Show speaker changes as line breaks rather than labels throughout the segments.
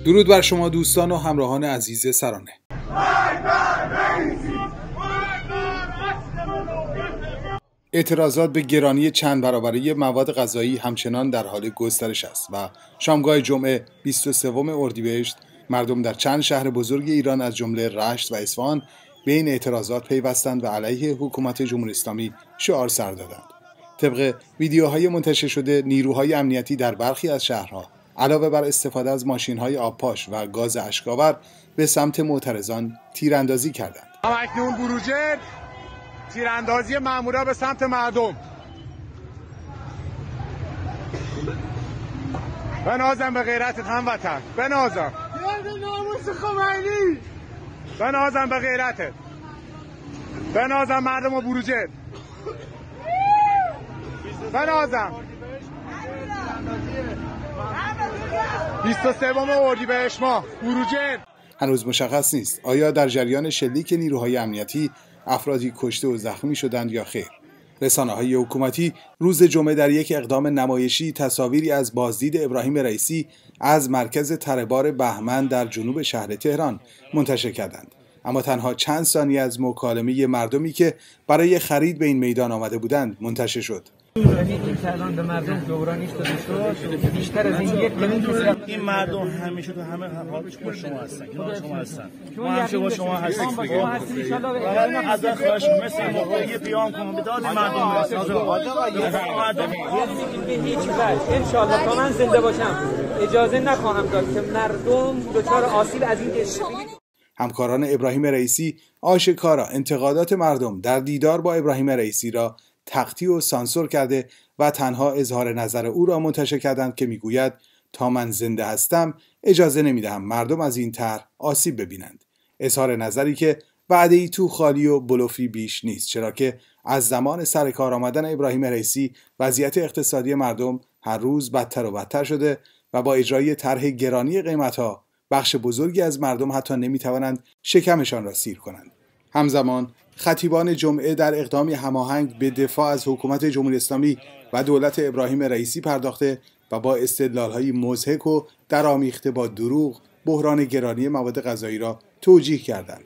درود بر شما دوستان و همراهان عزیز سرانه. اعتراضات به گرانی چند برابری مواد غذایی همچنان در حال گسترش است و شامگاه جمعه 23 اردیبهشت مردم در چند شهر بزرگ ایران از جمله رشت و اصفهان به این اعتراضات پیوستند و علیه حکومت جمهوری اسلامی شعار سر دادند. طبق ویدیوهای منتشر شده، نیروهای امنیتی در برخی از شهرها علاوه بر استفاده از ماشین‌های آبپاش و گاز اشک‌آور به سمت معترضان تیراندازی کردند.
اکنون بروجرد تیراندازی مامورا به سمت مردم. بنازم به غیرت هموطن، بنازم به ناموس خمینی، بنازم به غیرتت، بنازم مردم و بروجرد، بنازم 23 اردیبهشت ماه بروجرد.
هنوز مشخص نیست آیا در جریان شلیک نیروهای امنیتی افرادی کشته و زخمی شدند یا خیر. رسانه‌های حکومتی روز جمعه در یک اقدام نمایشی تصاویری از بازدید ابراهیم رئیسی از مرکز تره‌بار بهمن در جنوب شهر تهران منتشر کردند، اما تنها چند ثانیه از مکالمه مردمی که برای خرید به این میدان آمده بودند منتشر شد.
این تهران به مردم دورانی شده شد بیشتر از این یک میلیون
این مردم همیشه تو همه حالش با شما هستن، شما هستن، ما همیشه با شما هستیم. فقط از خواهش مثل موقعی قیام کنم به داد مردم
به هیچ وجه ان شاء الله تا من زنده باشم اجازه نخواهم داد که مردم دچار آسیب از این
همکاران ابراهیم رئیسی آشکارا انتقادات مردم در دیدار با ابراهیم رئیسی را تقطیع و سانسور کرده و تنها اظهار نظر او را منتشر کردند که میگوید تا من زنده هستم اجازه نمیدهم مردم از این طرح آسیب ببینند. اظهار نظری که وعده‌ای تو خالی و بلوفی بیش نیست، چرا که از زمان سر کار آمدن ابراهیم رئیسی وضعیت اقتصادی مردم هر روز بدتر و بدتر شده و با اجرای طرح گرانی قیمت‌ها بخش بزرگی از مردم حتی نمیتوانند شکمشان را سیر کنند. همزمان خطیبان جمعه در اقدامی هماهنگ به دفاع از حکومت جمهوری اسلامی و دولت ابراهیم رئیسی پرداخته و با استدلال‌های مضحک و درآمیخته با دروغ بحران گرانی مواد غذایی را توجیه کردند.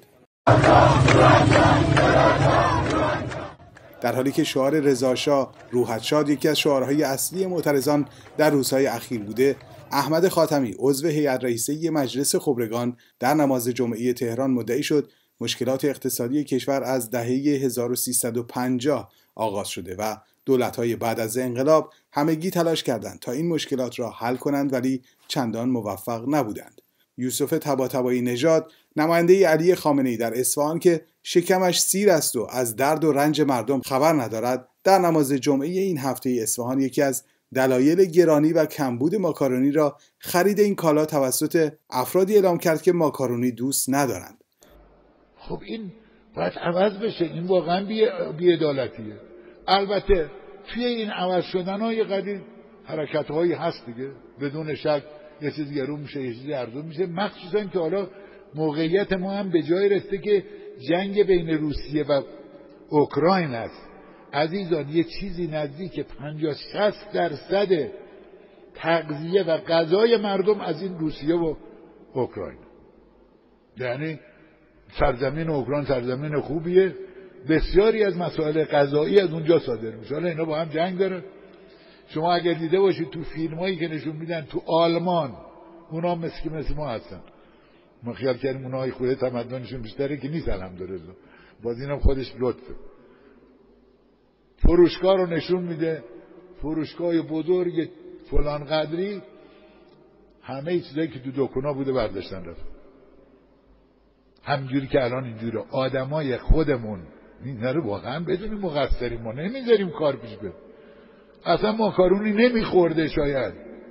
در حالی که شعار رضا شاه روحت شاد یکی از شعارهای اصلی معترضان در روزهای اخیر بوده، احمد خاتمی عضو هیئت رئیسه مجلس خبرگان در نماز جمعه تهران مدعی شد مشکلات اقتصادی کشور از دهه 1350 آغاز شده و دولت‌های بعد از انقلاب همگی تلاش کردند تا این مشکلات را حل کنند ولی چندان موفق نبودند. یوسف طباطبایی نژاد نماینده علی خامنه‌ای در اصفهان که شکمش سیر است و از درد و رنج مردم خبر ندارد، در نماز جمعه این هفته اصفهان یکی از دلایل گرانی و کمبود ماکارونی را خرید این کالا توسط افرادی اعلام کرد که ماکارونی دوست ندارند.
خب این باید عوض بشه، این واقعا بی‌عدالتیه. البته توی این عوض شدن‌های قدیم حرکت‌هایی هست دیگه، بدون شک یه چیزی گرون میشه یه چیزی ارزون میشه، مخصوصا که حالا موقعیت ما هم به جای رسیده که جنگ بین روسیه و اوکراین است. عزیزان یه چیزی نزدیک 50-60% تغذیه و غذای مردم از این روسیه و اوکراین، یعنی سرزمین اوکراین سرزمین خوبیه، بسیاری از مسائل غذایی از اونجا صادر میشه. حالا اینا با هم جنگ داره. شما اگر دیده باشید تو فیلمایی که نشون میدن تو آلمان، اونا مثل ما هستن. ما خیال کردیم اونها خوده تمدنشون بیشتره که نیست، الحمدلله. باز اینم خودش لطفه. فروشگاه رو نشون میده، فروشگاه بزرگ فلان قدری، همه چیزایی که تو دکونا بوده برداشتن رفت. همینجوری که الان اینجوری آدمای خودمون نره واقعا بدونیم مقصریم، ما نمیذاریم کار پیش بره. اصلا ماکارونی نمیخورده شاید.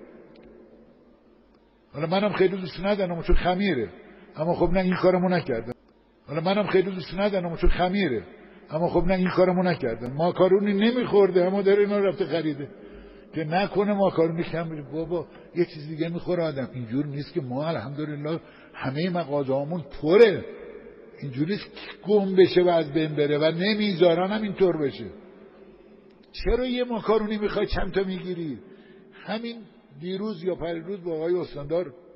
حالا منم خیلی دوست ندارم چون خمیره، اما خب نه این کارمو نکردم. حالا منم خیلی دوست ندارم چون خمیره، اما خب نه این کارمو نکردم. ماکارونی نمیخورده اما داره اینا رفته خریده که نکنه ماکارونی کم بشه. بابا یه چیز دیگه میخوره آدم. اینجور نیست که ما الحمدلله همه مغازه‌هامون پره، اینجوریه گم بشه و از بین بره و نمیذارن هم اینطور بشه. چرا یه ماکارونی میخوای چند تا میگیری؟ همین دیروز یا پریروز با آقای استاندار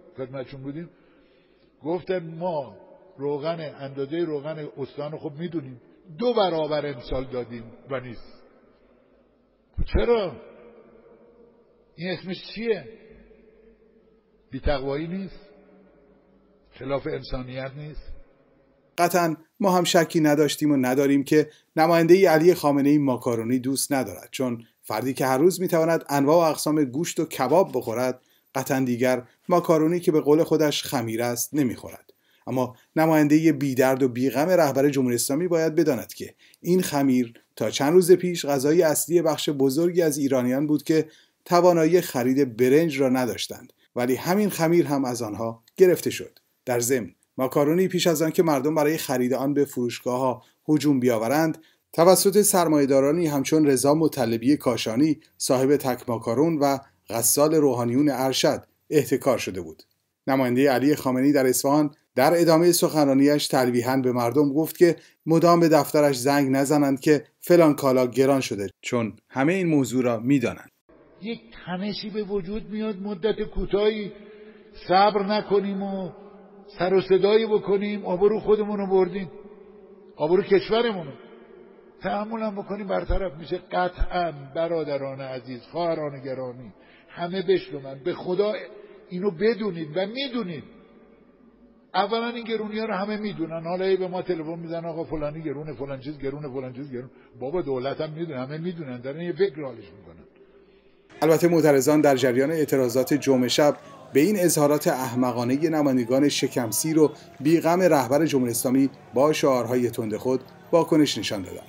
خدمتشون بودیم، گفتن ما روغن اندازه روغن استان خب میدونیم 2 برابر امسال دادیم و نیست. چرا؟ این اسمش چیه؟ بی‌تقوایی نیست؟ خلاف انسانیت نیست؟
قطعا ما هم شکی نداشتیم و نداریم که نماینده علی خامنه‌ای ماکارونی دوست ندارد، چون فردی که هر روز میتواند انواع و اقسام گوشت و کباب بخورد قطعا دیگر ماکارونی که به قول خودش خمیر است نمیخورد. اما نماینده بی‌درد و بی‌غم رهبر جمهوری اسلامی باید بداند که این خمیر تا چند روز پیش غذای اصلی بخش بزرگی از ایرانیان بود که توانایی خرید برنج را نداشتند، ولی همین خمیر هم از آنها گرفته شد. در ضمن ماکارونی پیش از آن که مردم برای خرید آن به فروشگاه‌ها هجوم بیاورند توسط سرمایه‌دارانی همچون رضا مطلبی کاشانی صاحب تک ماکارون و غسال روحانیون ارشد احتکار شده بود. نماینده علی خامنه‌ای در اصفهان در ادامه سخنرانیش تلویحاً به مردم گفت که مدام به دفترش زنگ نزنند که فلان کالا گران شده، چون همه این موضوع را می‌دانند.
یک تنشی به وجود میاد، مدت کوتاهی صبر نکنیم و سر و صدایی بکنیم، آبرو خودمون رو بردیم، آبرو کشورمون رو تحمل هم بکنیم برطرف میشه. قطعا برادران عزیز، خواهران گرامی، همه بشنون، به خدا اینو بدونید و میدونید. اولا این گرونی ها رو همه میدونن، حالا به ما تلفن میزنن آقا فلانی گرونه، فلان چیز گرونه، فلان چیز گرونه. بابا دولت هم میدونه، همه میدونن، دارن یه فکر حالش میکنن.
البته معترضان در جریان اعتراضات جمعه شب به این اظهارات احمقانه نمایندگان شکمسیر و بی‌غم رهبر جمهوری اسلامی با شعارهای تند خود واکنش نشان دادند.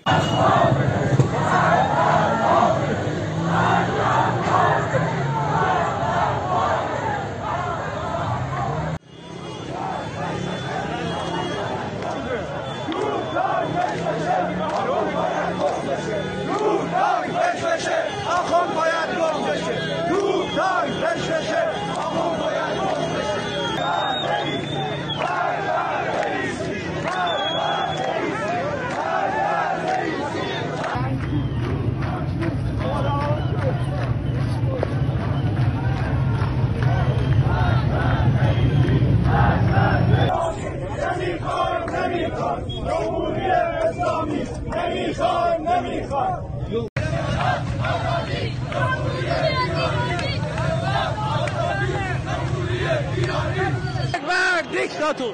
دیکتاتور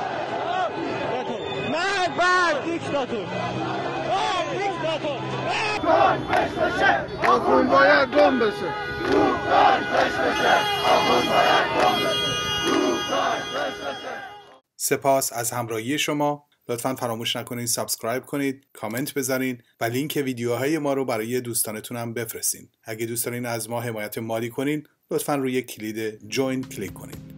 مرگ بر دیکتاتور دیکتاتور
آخوند باید گم بشه
سپاس از همراهی شما. لطفاً فراموش نکنید سابسکرایب کنید، کامنت بذارین و لینک ویدیوهای ما رو برای دوستانتون هم بفرستین. اگه دوست دارین از ما حمایت مالی کنین لطفاً روی کلید جوین کلیک کنید.